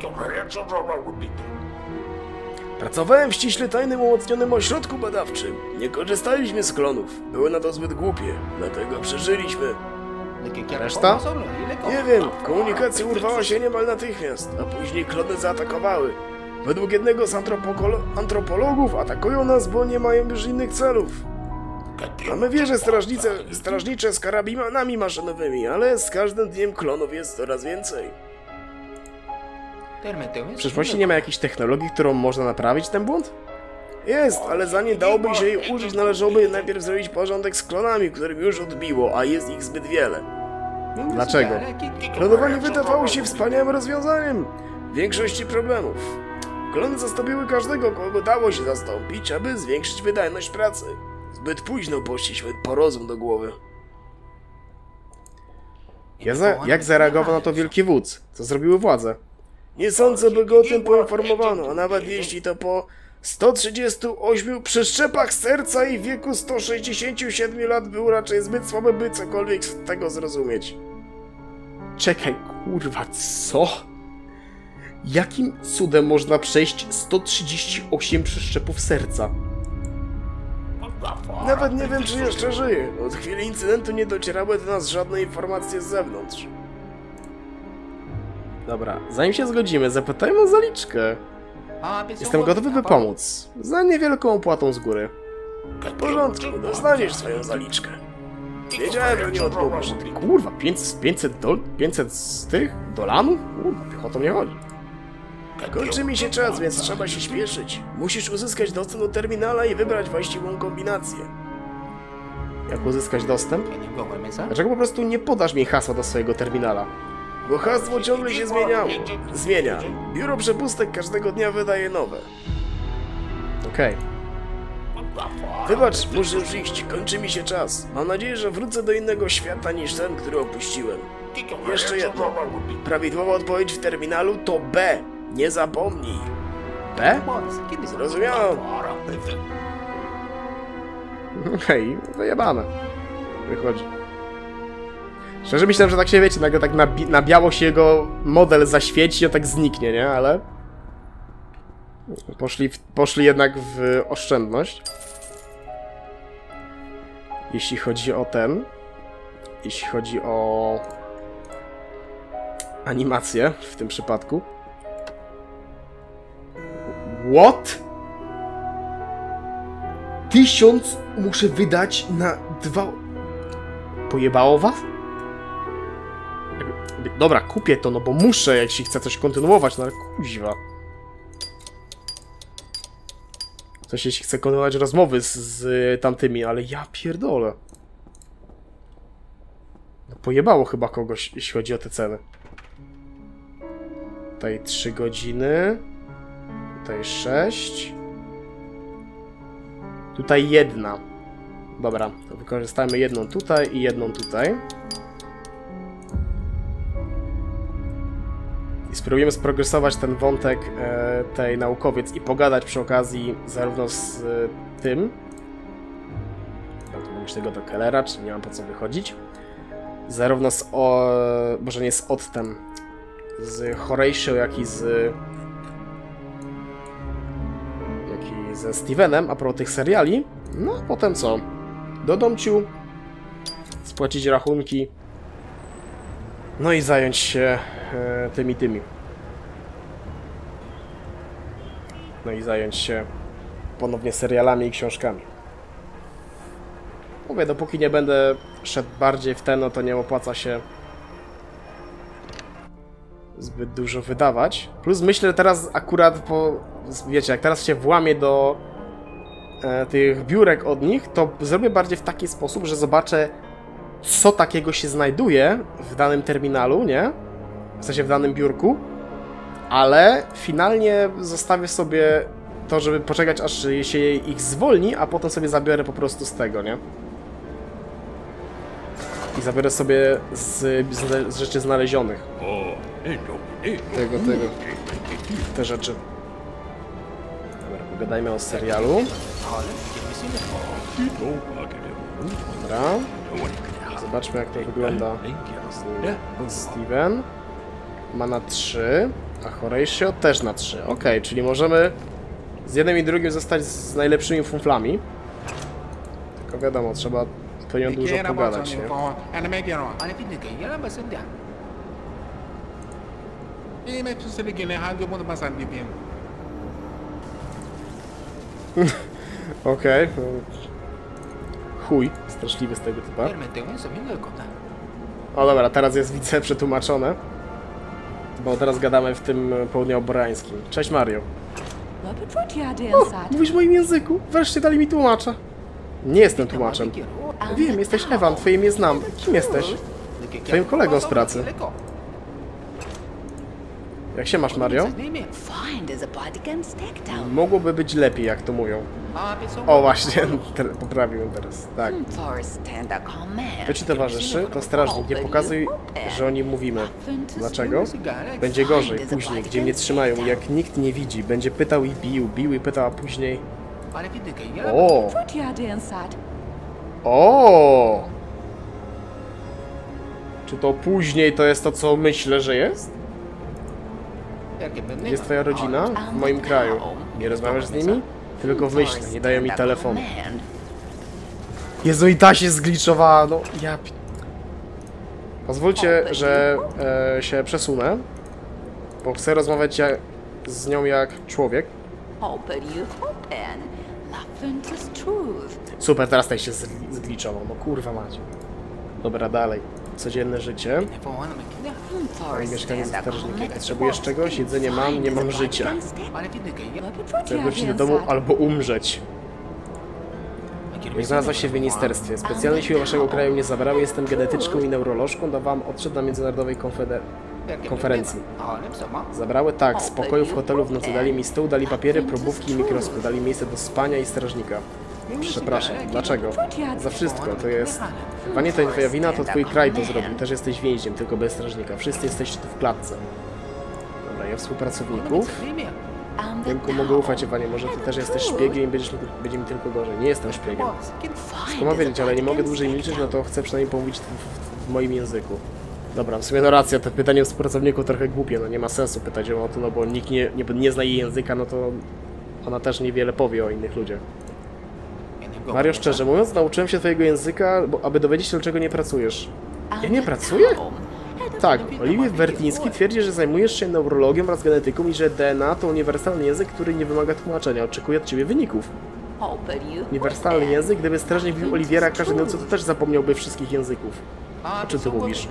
Pracowałem w ściśle tajnym, umocnionym ośrodku badawczym. Nie korzystaliśmy z klonów. Były na to zbyt głupie, dlatego przeżyliśmy. Reszta? Nie wiem, komunikacja urwała się niemal natychmiast, a później klony zaatakowały. Według jednego z antropokolo- antropologów atakują nas, bo nie mają już innych celów. Mamy wieże strażnice, strażnicze z karabinami maszynowymi, ale z każdym dniem klonów jest coraz więcej. W przyszłości nie ma jakiejś technologii, którą można naprawić ten błąd? Jest, ale zanim dałoby się jej użyć, należałoby najpierw zrobić porządek z klonami, którym już odbiło, a jest ich zbyt wiele. Dlaczego? Klonowanie wydawało się wspaniałym rozwiązaniem większości problemów. Klony zastąpiły każdego, kogo dało się zastąpić, aby zwiększyć wydajność pracy. Zbyt późno poszliśmy po rozum do głowy. Ja za jak zareagował na to wielki wódz? Co zrobiły władze? Nie sądzę, by go o tym poinformowano, a nawet jeśli to po sto trzydziestu ośmiu przeszczepach serca i w wieku sto sześćdziesięciu siedmiu lat był raczej zbyt słaby, by cokolwiek z tego zrozumieć. Czekaj, kurwa, co? Jakim cudem można przejść sto trzydzieści osiem przeszczepów serca? Nawet nie wiem, czy jeszcze żyję. Od chwili incydentu nie docierały do nas żadne informacje z zewnątrz. Dobra, zanim się zgodzimy, zapytajmy o zaliczkę. Jestem gotowy, by pomóc. Za niewielką opłatą z góry. W porządku, dostaniesz swoją zaliczkę. Wiedziałem, że nie odmówisz. Kurwa, pięćset, pięćset dol... pięćset z tych? Dolanów? Kurwa, piechotą nie chodzi. Kończy mi się czas, więc trzeba się śpieszyć. Musisz uzyskać dostęp do terminala i wybrać właściwą kombinację. Jak uzyskać dostęp? Dlaczego po prostu nie podasz mi hasła do swojego terminala? Bo hasło ciągle się zmieniało. Zmienia. Biuro przepustek każdego dnia wydaje nowe. Okej. Wybacz, muszę już iść. Kończy mi się czas. Mam nadzieję, że wrócę do innego świata niż ten, który opuściłem. Jeszcze jedno. Prawidłowa odpowiedź w terminalu to B. Nie zapomnij. B? Zrozumiałem. Okej, wyjebane. Wychodzi. Szczerze myślałem, że tak się, wiecie, nagle tak na, bi na biało się jego model zaświeci i on tak zniknie, nie? Ale... Poszli, w, poszli jednak w oszczędność. Jeśli chodzi o ten... Jeśli chodzi o... animację w tym przypadku. What? Tysiąc muszę wydać na dwa... Pojebało was? Dobra, kupię to, no bo muszę, jeśli chcę coś kontynuować, no ale kuźwa. Coś, jeśli chcę kontynuować rozmowy z, z tamtymi, ale ja pierdolę. No pojebało chyba kogoś, jeśli chodzi o te ceny. Tutaj trzy godziny. Tutaj sześć. Tutaj jedna. Dobra, to wykorzystajmy jedną tutaj i jedną tutaj. I spróbujemy sprogresować ten wątek e, tej naukowiec i pogadać przy okazji zarówno z e, tym. No to mówisz tego do Kellera, czyli nie mam po co wychodzić. Zarówno z o... może nie z Ottem, z Horatią, jak i z... jak i ze Stevenem, a propos tych seriali. No, a potem co? Do domciu, spłacić rachunki, no i zająć się e, tymi tymi. No i zająć się ponownie serialami i książkami. Mówię, dopóki nie będę szedł bardziej w ten, no to nie opłaca się zbyt dużo wydawać. Plus myślę teraz akurat, po, wiecie, jak teraz się włamię do e, tych biurek od nich, to zrobię bardziej w taki sposób, że zobaczę, co takiego się znajduje w danym terminalu, nie? W sensie w danym biurku, ale finalnie zostawię sobie to, żeby poczekać, aż się ich zwolni, a potem sobie zabiorę po prostu z tego, nie? I zabiorę sobie z, z, z rzeczy znalezionych. Tego, tego. Te rzeczy. Dobra, pogadajmy o serialu. Dobra. Zobaczmy, jak to wygląda. Steven ma na trzy, a Horatio też na trzy. Ok, czyli możemy z jednym i drugim zostać z najlepszymi funflami. Tylko wiadomo, trzeba pewnie dużo pogadać, nie? Okej. Okay. Chuj, straszliwy z tego typa. O dobra, teraz jest widzę przetłumaczone. Bo teraz gadamy w tym południowo-boreańskim. Cześć Mario. O, mówisz w moim języku? Wreszcie dali mi tłumacza. Nie jestem tłumaczem. Wiem, jesteś Evan, twoje imię znam. Kim jesteś? Twoim kolegą z pracy. Jak się masz, Mario? Mogłoby być lepiej, jak to mówią. O, właśnie, poprawiłem teraz. Tak. Kto ci towarzyszy? To strażnik. Nie pokazuj, że o nim mówimy. Dlaczego? Będzie gorzej, później, gdzie mnie trzymają. Jak nikt nie widzi, będzie pytał i bił, bił i pytał, a później... O! O! Czy to później to jest to, co myślę, że jest? Jest twoja rodzina? W moim kraju. Nie rozmawiasz z nimi? Tylko w myśli, nie dają mi telefonu. Jezu, i ta się zgliczowała, no ja... Pozwólcie, że e, się przesunę, bo chcę rozmawiać jak, z nią jak człowiek. Super, teraz tutaj się zgliczował, no kurwa macie. Dobra, dalej. Codzienne życie. Moje mieszkanie ze strażnikiem. Potrzebujesz czegoś? Jedzenie mam, nie mam życia. Chcę wrócić do domu albo umrzeć. Jak znalazłaś się w ministerstwie. Specjalne siły waszego kraju mnie zabrały. Jestem genetyczką i neurolożką. Dawałam odszedł na międzynarodowej konfeder konferencji. Zabrały? Tak. Z pokoju w hotelu w nocy. Dali mi stół, dali papiery, probówki i mikroskop. Dali miejsce do spania i strażnika. Przepraszam. Dlaczego? Za wszystko. To jest... Chyba nie to nie twoja wina, to twój kraj to zrobił. Też jesteś więźniem, tylko bez strażnika. Wszyscy jesteście tu w klatce. Dobra, ja współpracowników. Tylko mogę ufać, Ewanie. Może ty też jesteś szpiegiem i będziesz, będzie mi tylko gorzej. Nie jestem szpiegiem. Wszystko ma wiedzieć, ale nie mogę dłużej milczeć, no to chcę przynajmniej pomówić w, w, w moim języku. Dobra, w sumie no racja, to pytanie współpracowników trochę głupie, no nie ma sensu pytać ją o to, no bo nikt nie, nie, nie zna jej języka, no to ona też niewiele powie o innych ludziach. Mario, szczerze mówiąc, nauczyłem się twojego języka, bo, aby dowiedzieć się, dlaczego nie pracujesz. Ja nie pracuję? Tak, Oliwier Wertiński twierdzi, że zajmujesz się neurologią oraz genetyką i że D N A to uniwersalny język, który nie wymaga tłumaczenia. Oczekuje od ciebie wyników. Uniwersalny język? Gdyby strażnik bił Oliwiera każdej nocy, to też zapomniałby wszystkich języków. O czym ty mówisz?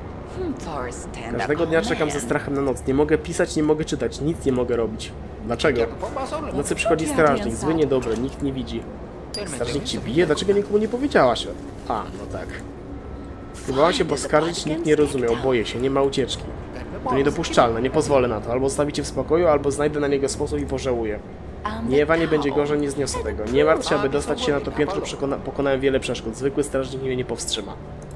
Każdego dnia czekam ze strachem na noc. Nie mogę pisać, nie mogę czytać, nic nie mogę robić. Dlaczego? W nocy przychodzi strażnik, zły, niedobry, nikt nie widzi. Strażnik ci bije? Dlaczego nikomu nie powiedziałaś? A, no tak. Próbowałam się poskarżyć, nikt nie rozumiał. Boję się, nie ma ucieczki. To niedopuszczalne, nie pozwolę na to. Albo zostawicie w spokoju, albo znajdę na niego sposób i pożałuję. Nie, Ewanie, będzie gorzej, nie zniosę tego. Nie martw się, aby dostać się na to piętro, pokonałem wiele przeszkód. Zwykły strażnik mnie nie powstrzyma.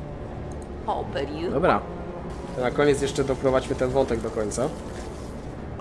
Dobra. To na koniec jeszcze doprowadźmy ten wątek do końca.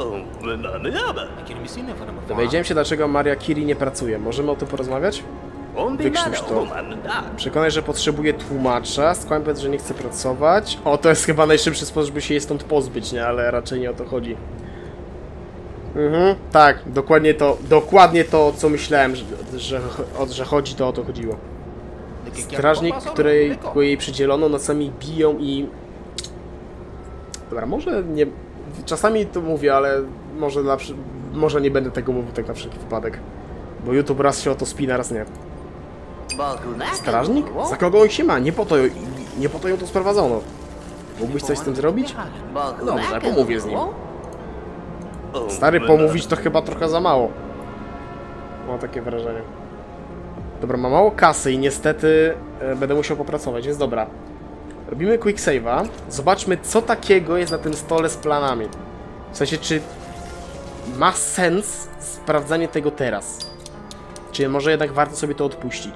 Dowiedziałem się, dlaczego Maria Curie nie pracuje. Możemy o tym porozmawiać? Wykrztuś to. Przekonaj, że potrzebuje tłumacza. Skłamać, powiedz, że nie chce pracować. O, to jest chyba najszybszy sposób, żeby się jej stąd pozbyć, nie? Ale raczej nie o to chodzi. Mhm, tak, dokładnie to, dokładnie to, co myślałem, że, że, że chodzi, to o to chodziło. Strażnik, którego jej przydzielono, nocami biją i... Dobra, może nie... Czasami to mówię, ale może, dla... może nie będę tego mówił tak na wszelki wypadek. Bo YouTube raz się o to spina, raz nie. Strażnik? Za kogo on się ma? Nie po to, nie po to ją tu sprowadzono. Mógłbyś coś z tym zrobić? Dobrze, pomówię z nim. Stary, pomówić to chyba trochę za mało. Mam takie wrażenie. Dobra, mam mało kasy i niestety e, będę musiał popracować, więc dobra. Robimy quick save'a. Zobaczmy, co takiego jest na tym stole z planami. W sensie, czy ma sens sprawdzanie tego teraz? Czy może jednak warto sobie to odpuścić?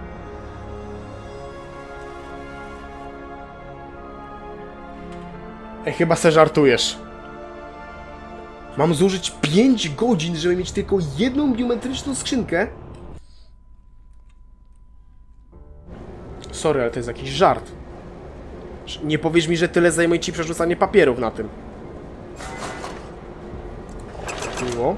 Ej, chyba se żartujesz. Mam zużyć pięć godzin, żeby mieć tylko jedną biometryczną skrzynkę? Sorry, ale to jest jakiś żart. Nie powiesz mi, że tyle zajmuje ci przerzucanie papierów na tym. Miło.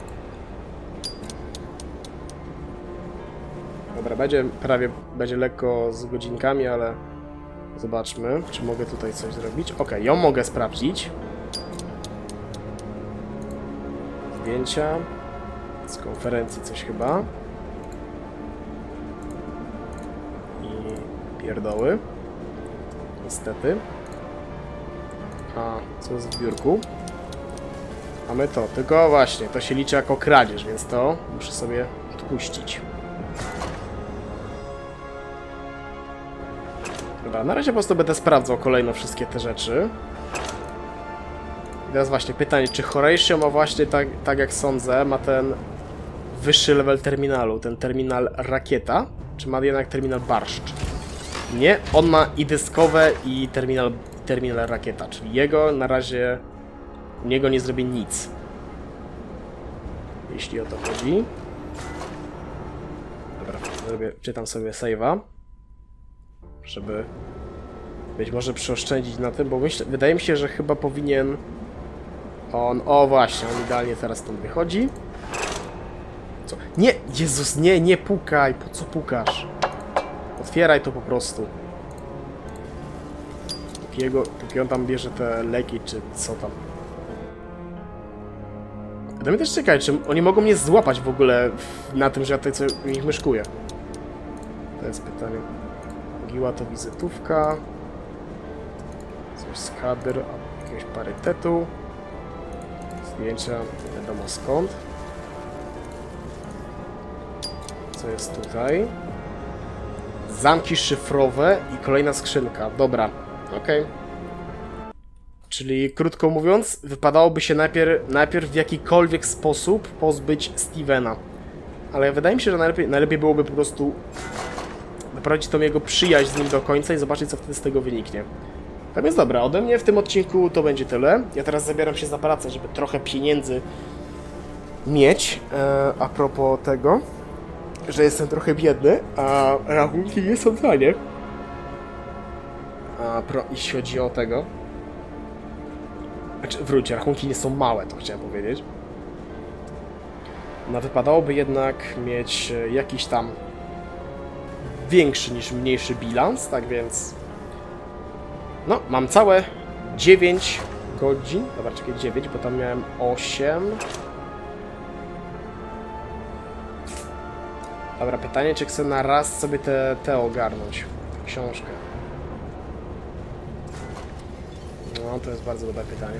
Dobra, będzie prawie, będzie lekko z godzinkami, ale zobaczmy, czy mogę tutaj coś zrobić. Ok, ją mogę sprawdzić. Zdjęcia. Z konferencji coś chyba. I pierdoły. Niestety. A, co jest w biurku? Mamy to, tylko właśnie, to się liczy jako kradzież, więc to muszę sobie odpuścić. Dobra, na razie po prostu będę sprawdzał kolejno wszystkie te rzeczy. I teraz właśnie pytanie, czy Horatio ma właśnie tak, tak jak sądzę, ma ten wyższy level terminalu, ten terminal rakieta, czy ma jednak terminal barszcz? Nie, on ma i dyskowe, i terminal, terminal rakieta, czyli jego na razie, u niego nie zrobię nic. Jeśli o to chodzi. Dobra, zrobię, czytam sobie save'a, żeby być może przeoszczędzić na tym, bo myślę, wydaje mi się, że chyba powinien on, o właśnie, on idealnie teraz stąd wychodzi. Co? Nie, Jezus, nie, nie pukaj, po co pukasz? Otwieraj to po prostu. Póki, jego, póki on tam bierze te leki, czy co tam. Będę mnie też czekać, czy oni mogą mnie złapać w ogóle na tym, że ja tutaj co ich myszkuję. To jest pytanie. Giła to wizytówka. Coś z kadr, jakiegoś parytetu. Zdjęcia, nie wiadomo skąd. Co jest tutaj? Zamki szyfrowe i kolejna skrzynka. Dobra, okej. Okay. Czyli, krótko mówiąc, wypadałoby się najpierw, najpierw w jakikolwiek sposób pozbyć Stevena. Ale wydaje mi się, że najlepiej, najlepiej byłoby po prostu doprowadzić tą jego przyjaźń z nim do końca i zobaczyć, co wtedy z tego wyniknie. Tak więc dobra, ode mnie w tym odcinku to będzie tyle. Ja teraz zabieram się za pracę, żeby trochę pieniędzy mieć. E, a propos tego, że jestem trochę biedny, a rachunki nie są tanie. A pro, jeśli chodzi o tego... Znaczy, wróć, rachunki nie są małe, to chciałem powiedzieć. No wypadałoby jednak mieć jakiś tam większy niż mniejszy bilans, tak więc... No, mam całe dziewięć godzin. Dobra, czekaj, dziewięć, bo tam miałem osiem. Dobra, pytanie, czy chcę na raz sobie te, te ogarnąć. Książkę. No, to jest bardzo dobre pytanie.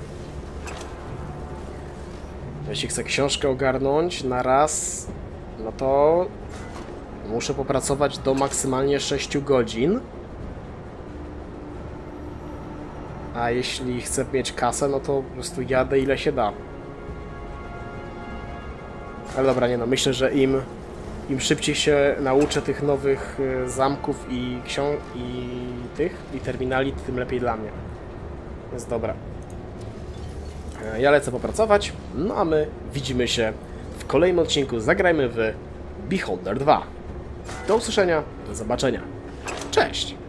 Jeśli chcę książkę ogarnąć na raz, no to muszę popracować do maksymalnie sześciu godzin. A jeśli chcę mieć kasę, no to po prostu jadę ile się da. Ale dobra, nie no, myślę, że im, im szybciej się nauczę tych nowych y, zamków i ksiąg i tych, i terminali, tym lepiej dla mnie. Więc dobra. Ja lecę popracować, no a my widzimy się w kolejnym odcinku. Zagrajmy w Beholder dwa. Do usłyszenia, do zobaczenia. Cześć!